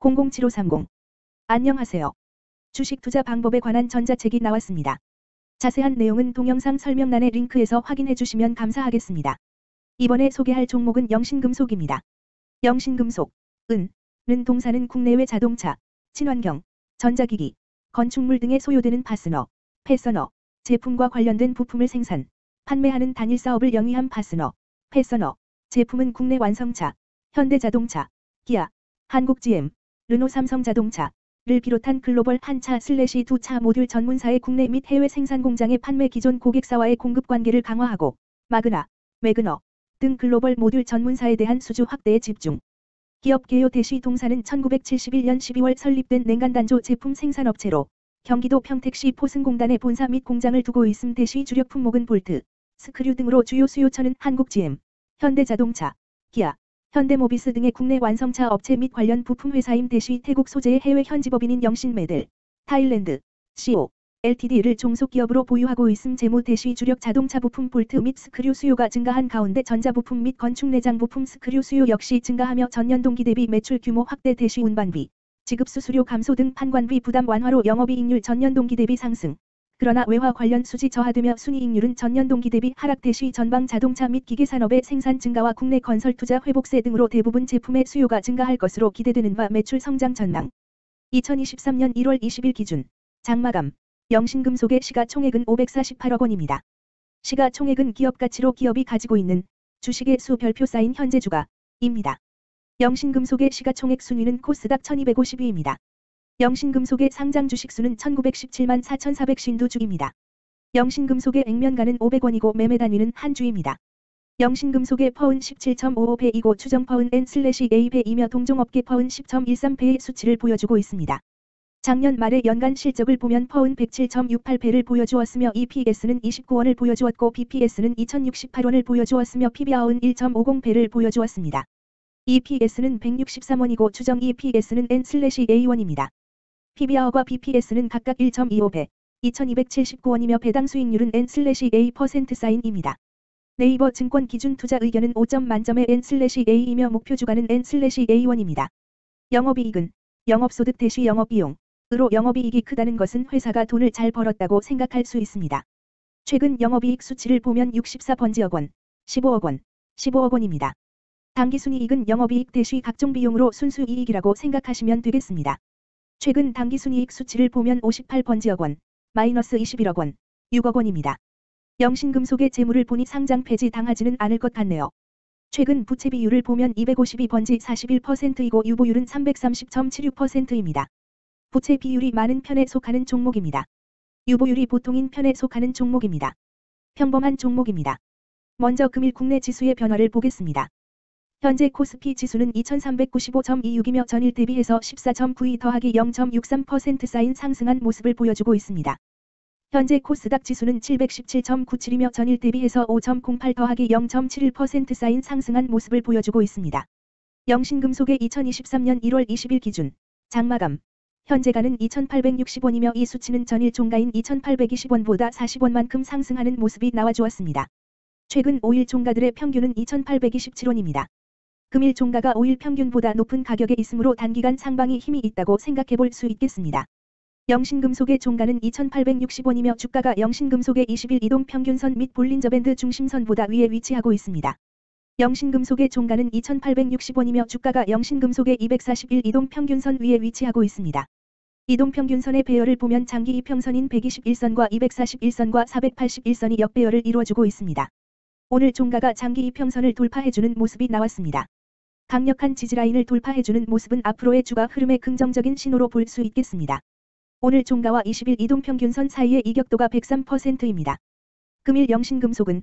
007530. 안녕하세요. 주식 투자 방법에 관한 전자책이 나왔습니다. 자세한 내용은 동영상 설명란의 링크에서 확인해 주시면 감사하겠습니다. 이번에 소개할 종목은 영신금속입니다. 영신금속, 는 동사는 국내외 자동차, 친환경, 전자기기, 건축물 등에 소요되는 파스너, 패서너, 제품과 관련된 부품을 생산, 판매하는 단일 사업을 영위한 파스너, 패서너, 제품은 국내 완성차, 현대자동차, 기아, 한국GM, 르노 삼성자동차를 비롯한 글로벌 한 차 / 두 차 모듈 전문사의 국내 및 해외 생산 공장의 판매 기존 고객사와의 공급 관계를 강화하고 마그나, 매그너 등 글로벌 모듈 전문사에 대한 수주 확대에 집중. 기업 개요 대시 동사는 1971년 12월 설립된 냉간단조 제품 생산업체로 경기도 평택시 포승공단에 본사 및 공장을 두고 있음. 대시 주력 품목은 볼트, 스크류 등으로 주요 수요처는 한국GM, 현대자동차, 기아, 현대모비스 등의 국내 완성차 업체 및 관련 부품 회사임. 대시 태국 소재의 해외 현지법인인 영신메들, 타일랜드, CO, LTD를 종속기업으로 보유하고 있음. 재무 대시 주력 자동차 부품 볼트 및 스크류 수요가 증가한 가운데 전자부품 및 건축 내장 부품 스크류 수요 역시 증가하며 전년 동기 대비 매출 규모 확대. 대시 운반비, 지급 수수료 감소 등 판관비 부담 완화로 영업이익률 전년 동기 대비 상승. 그러나 외화 관련 수지 저하되며 순이익률은 전년 동기 대비 하락. 대시 전방 자동차 및 기계산업의 생산 증가와 국내 건설 투자 회복세 등으로 대부분 제품의 수요가 증가할 것으로 기대되는 바 매출 성장 전망. 2023년 1월 20일 기준 장마감 영신금속의 시가총액은 548억 원입니다. 시가총액은 기업가치로 기업이 가지고 있는 주식의 수 별표 쌓인 현재 주가입니다. 영신금속의 시가총액 순위는 코스닥 1250위입니다. 영신금속의 상장 주식수는 1917만 4452주입니다. 영신금속의 액면가는 500원이고 매매 단위는 한 주입니다. 영신금속의 퍼은 17.55배이고 추정 퍼은 N/A배이며 동종업계 퍼은 10.13배의 수치를 보여주고 있습니다. 작년 말의 연간 실적을 보면 퍼은 107.68배를 보여주었으며 EPS는 29원을 보여주었고 BPS는 2068원을 보여주었으며 PBR은 1.50배를 보여주었습니다. EPS는 163원이고 추정 EPS는 N/A1입니다. PBR과 BPS는 각각 1.25배, 2279원이며 배당 수익률은 N/A%입니다. 네이버 증권 기준 투자 의견은 5점 만점의 N/A이며 목표 주가는 N/A1입니다. 영업이익은 영업소득 대시 영업비용으로 영업이익이 크다는 것은 회사가 돈을 잘 벌었다고 생각할 수 있습니다. 최근 영업이익 수치를 보면 64번지억 원, 15억 원, 15억 원입니다. 당기순이익은 영업이익 대시 각종 비용으로 순수이익이라고 생각하시면 되겠습니다. 최근 당기순이익 수치를 보면 58번지억 원, 마이너스 21억 원, 6억 원입니다. 영신금속의 재물을 보니 상장 폐지 당하지는 않을 것 같네요. 최근 부채 비율을 보면 252번지 41%이고 유보율은 330.76%입니다. 부채 비율이 많은 편에 속하는 종목입니다. 유보율이 보통인 편에 속하는 종목입니다. 평범한 종목입니다. 먼저 금일 국내 지수의 변화를 보겠습니다. 현재 코스피 지수는 2395.26이며 전일 대비해서 14.92 더하기 0.63% 쌓인 상승한 모습을 보여주고 있습니다. 현재 코스닥 지수는 717.97이며 전일 대비해서 5.08 더하기 0.71% 쌓인 상승한 모습을 보여주고 있습니다. 영신금속의 2023년 1월 20일 기준 장마감 현재가는 2860원이며 이 수치는 전일 종가인 2820원보다 40원만큼 상승하는 모습이 나와주었습니다. 최근 5일 종가들의 평균은 2827원입니다. 금일 종가가 5일 평균보다 높은 가격에 있으므로 단기간 상방이 힘이 있다고 생각해 볼 수 있겠습니다. 영신금속의 종가는 2860원이며 주가가 영신금속의 20일 이동평균선 및 볼린저밴드 중심선보다 위에 위치하고 있습니다. 영신금속의 종가는 2860원이며 주가가 영신금속의 241 이동평균선 위에 위치하고 있습니다. 이동평균선의 배열을 보면 장기 이평선인 121선과 241선과 481선이 역배열을 이루어주고 있습니다. 오늘 종가가 장기 이평선을 돌파해주는 모습이 나왔습니다. 강력한 지지라인을 돌파해주는 모습은 앞으로의 주가 흐름의 긍정적인 신호로 볼 수 있겠습니다. 오늘 종가와 20일 이동평균선 사이의 이격도가 103%입니다. 금일 영신금속은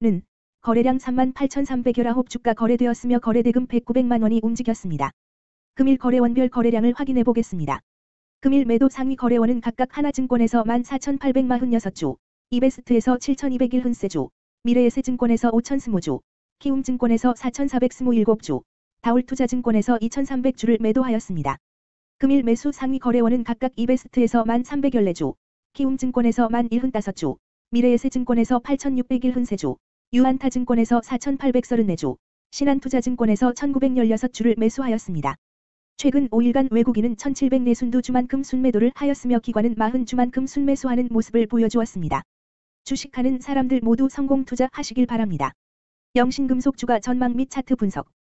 거래량 38,319 주가 거래되었으며 거래대금 1,900만 원이 움직였습니다. 금일 거래원별 거래량을 확인해 보겠습니다. 금일 매도 상위 거래원은 각각 하나증권에서 14,846주, 이베스트에서 7,201흔세주, 미래에셋증권에서 5,020주, 키움증권에서 4,427주, 다울투자증권에서 2,300주를 매도하였습니다. 금일 매수 상위 거래원은 각각 이베스트에서 1,314주, 키움증권에서 1,075주, 미래에셋증권에서 8,601흔세주, 유한타증권에서 4,834주, 신한투자증권에서 1,916주를 매수하였습니다. 최근 5일간 외국인은 1742주만큼 순매도를 하였으며 기관은 40주만큼 순매수하는 모습을 보여주었습니다. 주식하는 사람들 모두 성공 투자하시길 바랍니다. 영신금속 주가 전망 및 차트 분석